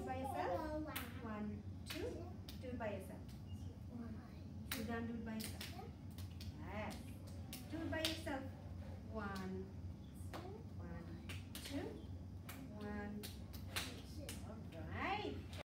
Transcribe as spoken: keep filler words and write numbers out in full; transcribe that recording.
it by yourself. One, two. Do it by yourself. Sit down, do it by yourself. Yes. Do it by yourself.